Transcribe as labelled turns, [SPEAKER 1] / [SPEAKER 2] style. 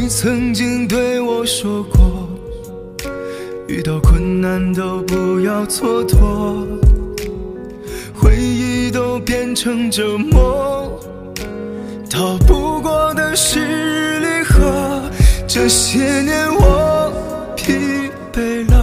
[SPEAKER 1] 你曾经对我说过，遇到困难都不要蹉跎，回忆都变成折磨，逃不过的是离合。这些年我疲惫了，